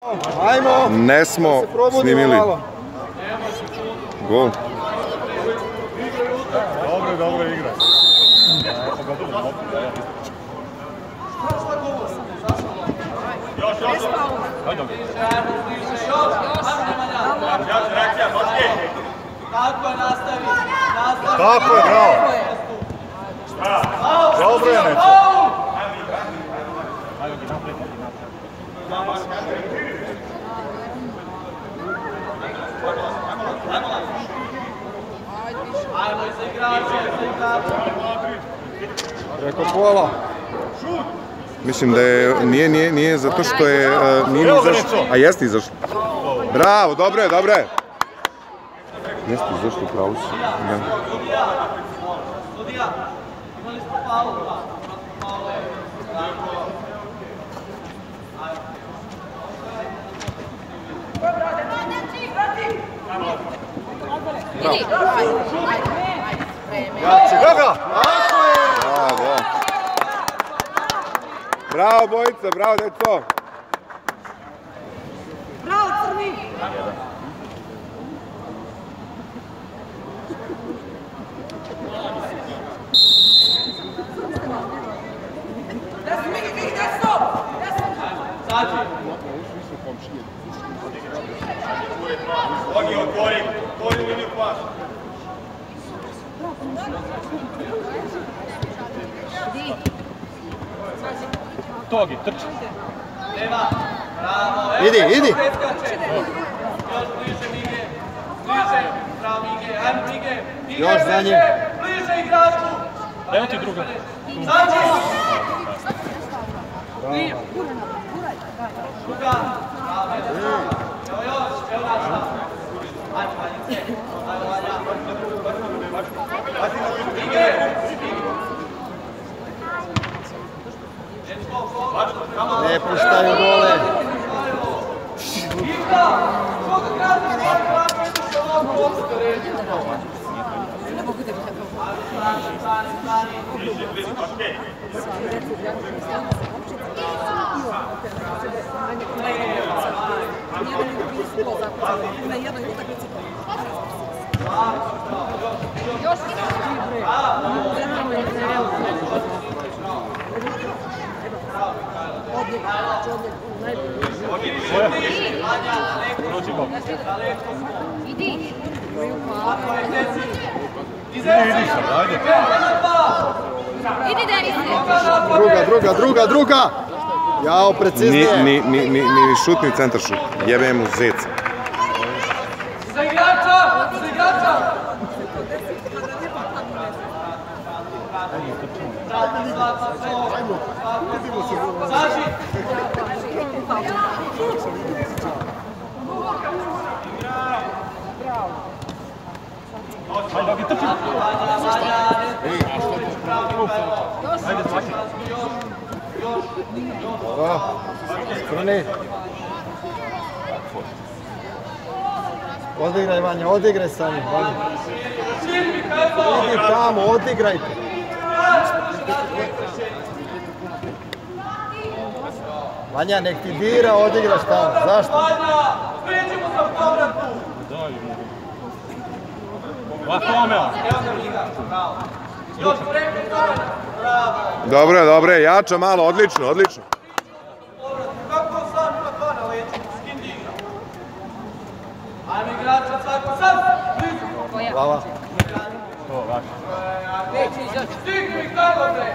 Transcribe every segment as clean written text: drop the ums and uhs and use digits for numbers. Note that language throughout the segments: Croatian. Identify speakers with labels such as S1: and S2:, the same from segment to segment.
S1: Ne smo snimili. Gol.
S2: Dobro igra. Tako je, bravo. Dobro je, Neco.
S1: Preko pola. Mislim da je, nije zato što je, nije ni izašlo. A jeste izašlo. Bravo, dobro je. Jeste izašlo, pravo su. Bravo, bojice, bravo, deco!
S3: Bravo, crni!
S2: Ogi, otvori liniju pas. Togi, trči.
S1: Idi!
S4: Još bliže Mige, bravo Mige, ajmo Mige.
S1: Još za njim.
S4: Bliže igračku.
S2: Evo ti druga.
S4: Zađi. Druga. Evo još, evo naša. Ajmo, Vanjice. Ajmo, Vanja. Mige.
S1: Ne puštaju gole.
S3: Idi, Denise!
S1: Druga! Jao, preciznije. Ni šut, ni centar šut. Jebe mu zeca.
S4: Za igrača! Zaži!
S1: Crni. Odigraj, Vanja, odigraj sa njim, Vanja. Idi tamo, odigrajte. Vanja, nek ti dira, odigraš tamo. Zašto?
S4: Vanja, priđemo za povratku. Evo ga Miga, bravo. Još preko toga, bravo.
S1: Dobro, jača malo, odlično.
S4: Kako sam ima dva na leđu, skindi igra. Ajme igrača, svako sad, blizu.
S1: Hvala.
S4: Stignu ih tako, bre.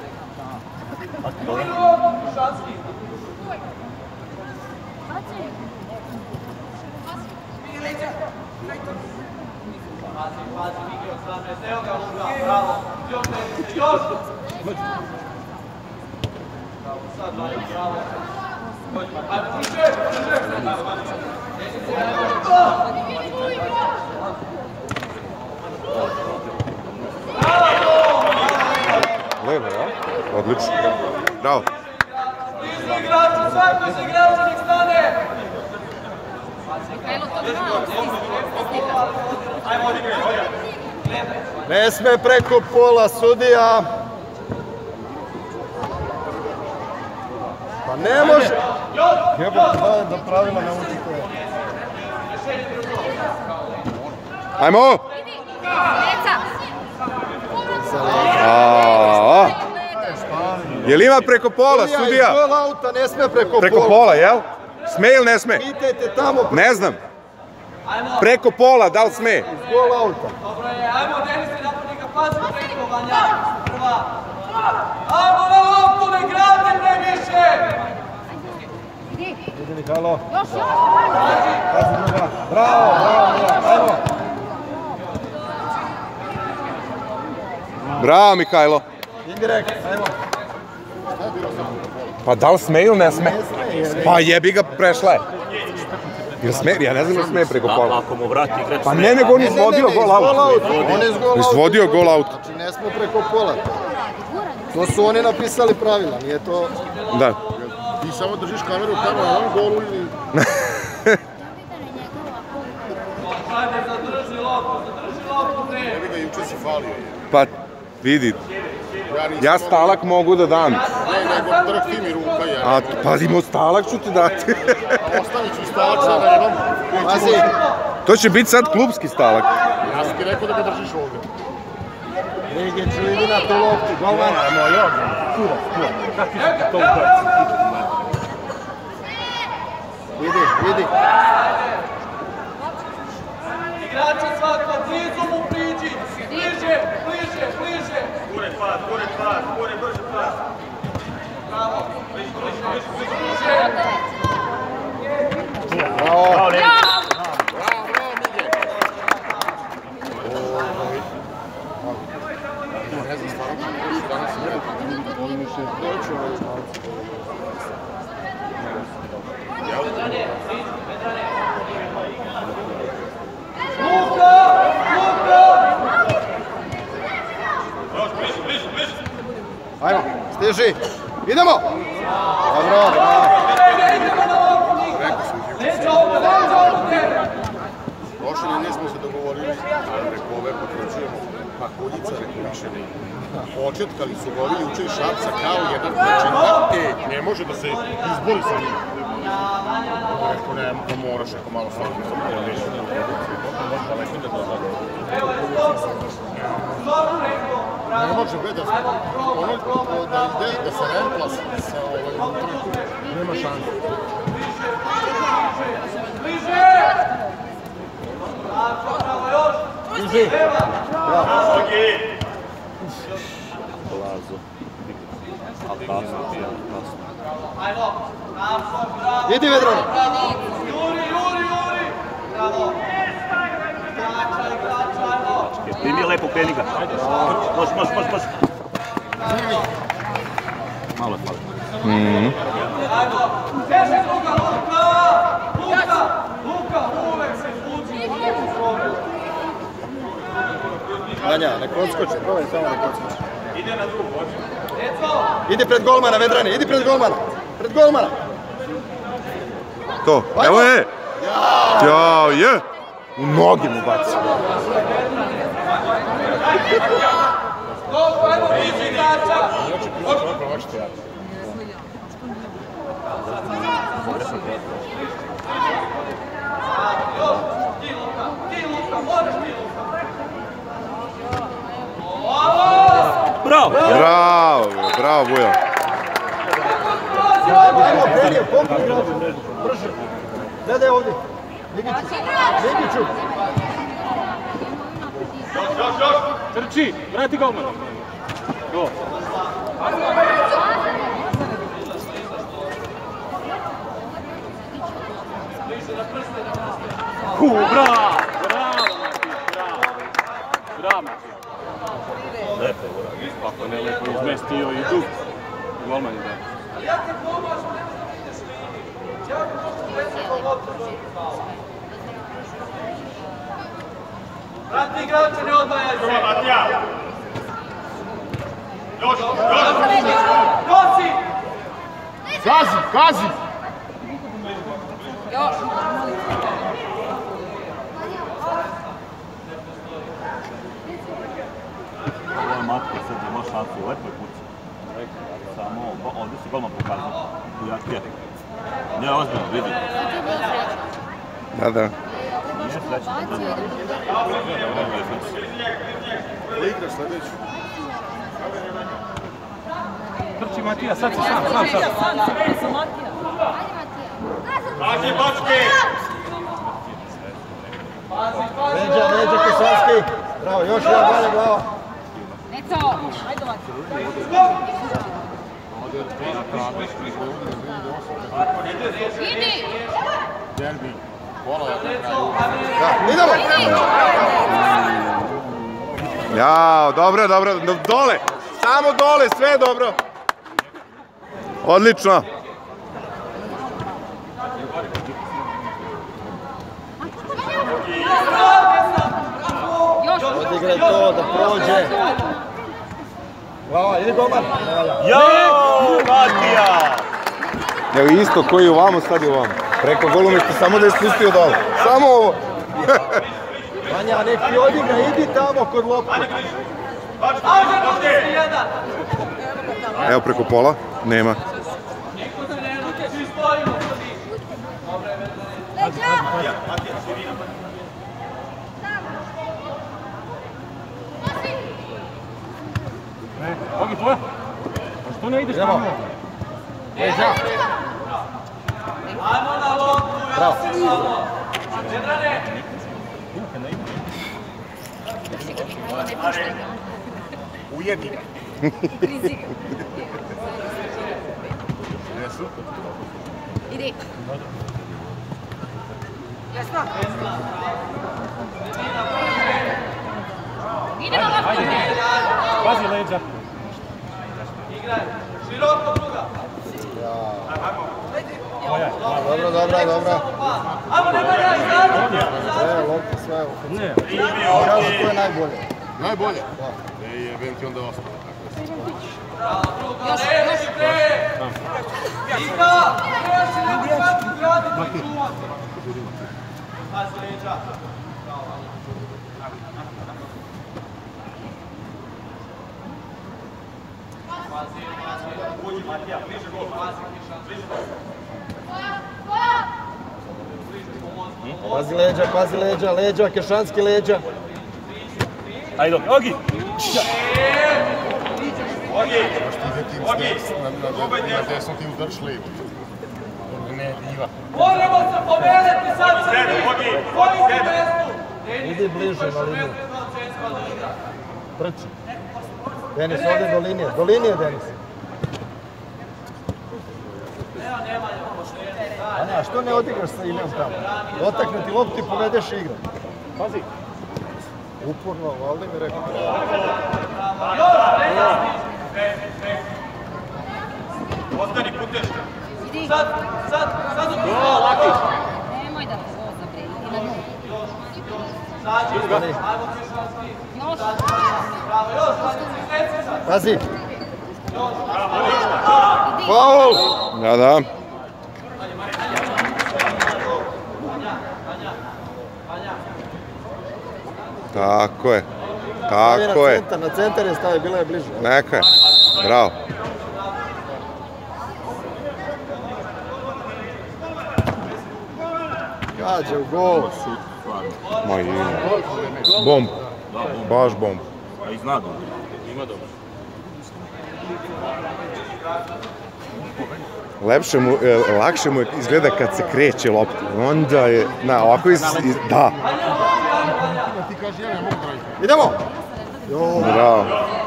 S4: Šanski. Pazi, Miki od 18, evo ga ugla, bravo. Još Denise, još. Bravo, sad, bravo. Ajmo, brže.
S1: Levo, ja? Odlično. Bravo.
S4: Blizu igraču, svako se igrača, nek stane.
S1: Ne sme preko pola, sudija. Pa ne može.
S5: Jebote, da pravila naučite.
S1: Ajmo! Jel ima preko pola, sudija?
S5: Iz gol auta ne sme
S1: Preko pola, jel? Sme ili ne sme?
S5: Pitajte tamo.
S1: Ne znam. Preko pola, da li sme?
S5: Iz gol auta.
S4: Dobro je, ajmo Denise, napadnika pazi preko, Vanja. Prva. Ajmo na loptu, ne grade previše!
S5: Idi Mihajlo. Pazi druga. Bravo, ajmo.
S1: Bravo, Mihajlo.
S5: Indirekt, ajmo.
S1: Pa da li sme ili ne sme? Pa jebi ga, prešla je. Jel sme? Ja ne znam da sme preko pola.
S6: Ako mu vrati igrač...
S1: Pa ne, nego on izvodio gol out.
S5: On je iz gol auta.
S1: Izvodio gol out.
S5: Znači ne smo preko pola. To su oni napisali pravila, nije to...
S1: Da.
S7: Ti samo držiš kameru tamo na ovom golu ili...
S4: Ajde, zadrži loptu, ne.
S7: Evi ga, juče si falio.
S1: Pa vidi, ja stalak mogu da dam.
S7: Ne, nego trh ti mi ruka, jer...
S1: A pazimo, stalak ću ti dati.
S7: Ostavit ću stalak sada jednom.
S5: Pazi.
S1: To će biti sad klubski stalak.
S7: Ja sam ti rekao da ga držiš ovdje.
S5: Rigiću, idi na tu loptu, golman. Idi.
S4: Igrača svako, blizu mu priđi. Bliže. Gure pas, brže pas. Bravo. Bliže.
S5: Bravo.
S7: Ne znam, stvarno, danas sam rekao, on mi se doći ovaj znalci.
S4: Luka!
S5: Ajmo, stiži. Idemo. Dobro, bravo.
S7: Prošli ne smo se dogovorili, ali preko ove potvrđujemo, pa Kuljica reko više ne ide. Očetkali su ga ovi juče iz Šapca kao jedan početak, ne može da se izbori sa njim. Rekao, ne, to moraš, rekao, malo staviti sa pojedinjom. Ne može, bre, da se rempla sa trku, nema šanse.
S5: Stiži. Bravo. Idi Vedrano.
S4: Juri. Bravo.
S6: Primi lepo, kreni ga. Može. Malo je hvala.
S4: Teže druga, Luka, uvek se izvuči.
S5: Vanja, nek odskoči, probaj samo nek odskoči.
S4: Ide na drugu,
S5: Idi pred golmana, Vedrane, idi pred golmana. Pred golmana.
S1: To, evo je! Jao, je! U noge mu baci.
S4: Ajmo, bliži igrača.
S1: Bravo, Bujo.
S5: Ajmo, kreni, pompi igraču. Brže. Gledaj ovdje. Ligiću.
S2: Trči, vrati golman. Go. Bravo, Mati.
S6: Lepo,
S2: Kako ne lepo izmestio i dug. Golman je da.
S4: Vrati igrače, ne odvajaj se.
S2: Matija. Još.
S4: Nosi.
S7: Gazi!
S6: Ovo je Matko, sad ima šansu, lepo je kući. Samo ovdje se golman pokazao. Tu ja tijek. Ne, ozbiljno, vidi.
S1: Da, da.
S7: Igraš sljedeću.
S2: Trči Matija, sad si sam.
S7: Bački, bački!
S5: Leđa Kešanski. Bravo, još jedan dalje glava.
S3: Neco, ajde ovako. Idi!
S7: Derbi. Pola na kraju.
S5: Da, idemo!
S1: Jao, dobro, dole! Samo dole, sve je dobro! Odlično!
S5: Odigraj to, da prođe. Glava, idi golman.
S6: Jao, Matija!
S1: Evo isto koji ovamo, sad je ovamo. Preko golumešta, samo da je spustio dole. Samo ovo!
S5: Vanja, nek ti odigra, idi tamo kod lopta.
S1: Evo preko pola, nema.
S2: Ogi, tvoja? A što ne ideš tamo?
S5: Leđa. Bravo.
S7: Ujedi ga.
S3: Idi. Jasno? Idemo loptu.
S2: Pazi leđa.
S4: Igraj, široko druga.
S5: Dobro.
S4: Ajmo, nemoj ja izdavno.
S5: Lopta sve ovo.
S2: Ne.
S5: Kažu ko je najbolje.
S7: Najbolje? Da. Ne, jebem ti onda ostalo.
S4: Još. Iga, trebaš si na početku graditi čuvan. Pazi leđa. Uđi Matija, bliže gol, pazi Kišan, bliže gol.
S5: Pazi leđa, Kešanski leđa.
S6: Ajde, Ogi!
S7: Na desno ti udrš lijevo. Ne, diva.
S4: Moramo se pomeriti sad crni! Koji si mestu?
S5: Idi bliže na liniju. Trči. Denis, ovdje do linije, Denis. A što ne odigraš sa Ilijom tamo? Dotakne ti loptu i povedeš igru.
S2: Pazi.
S5: Uporno, Valdi mi rekao.
S7: Ostani puteška.
S3: Idi.
S4: Sad u
S3: Nemoj da te voza, bre. Idi na nju.
S4: Sađi, ajmo Kišanski.
S3: Još.
S4: Bravo, još, reci sad.
S5: Pazi.
S1: Faul! Da. Tako je.
S5: Na centar je stavio, bila je bliže.
S1: Neka je. Bravo.
S5: Gađe u gol.
S1: Ma ima. Bomb. Baš bomb.
S6: A i zna dobro. Ima dobro.
S1: Lakše mu izgleda kad se kreće lopta. Onda je, ovako da.
S7: Ti kaži, ja ne mogu da igram.
S5: Idemo!
S1: Bravo.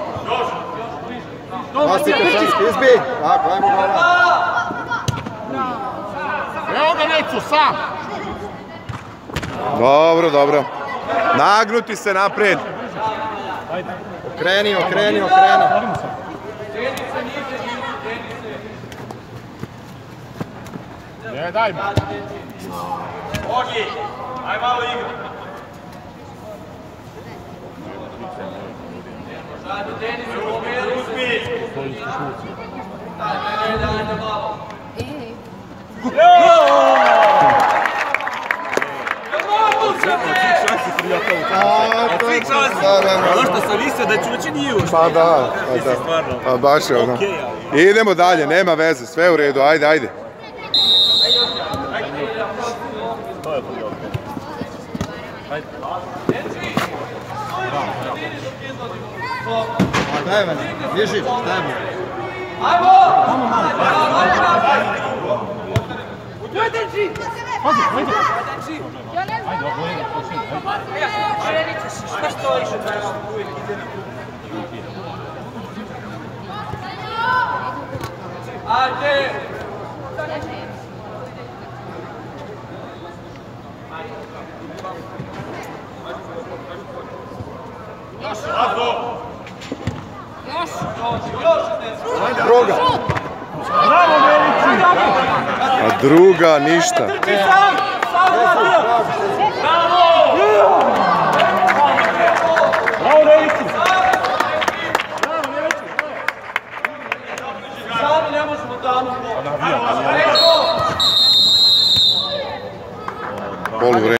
S5: Pasi Kešanski, izbi! Tako, ajmo glava.
S7: Evo ga Necu, sam!
S1: Dobro. Nagnuti se napred.
S5: Okreni.
S7: Ne, daj mi.
S4: Ogi, aj malo igra. Ajde, Denis, pomeri se. Ajde malo.
S6: Zašto sam mislio da ću veći nije ušli?
S1: Pa da. Pa baš je ono. Idemo dalje, nema veze, sve u redu, ajde.
S6: To je prvi okret.
S5: Daj mene, bježi, daj mu.
S4: Ajmo! Ajde!
S5: Druga.
S1: A druga ništa.
S6: Bravo, Nevići!
S4: Sami ne možemo danu.
S1: Poluvreme.